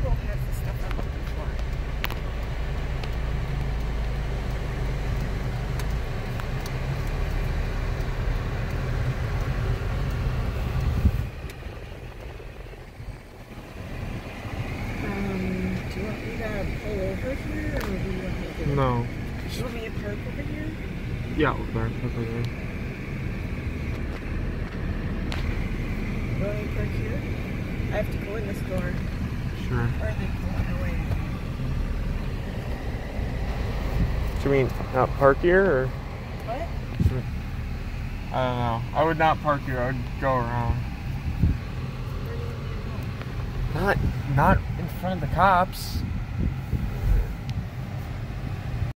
Google has the stuff I'm looking for. Do you want me to pull over here, or do you want me to? No. Do you want me to park over here? Yeah, park over there. You want me to park here? I have to go in this door. Sure. Or are they pulling away? Do you mean not park here, or? What? I don't know. I would not park here. I would go around. Where do you want me to go? Not in front of the cops.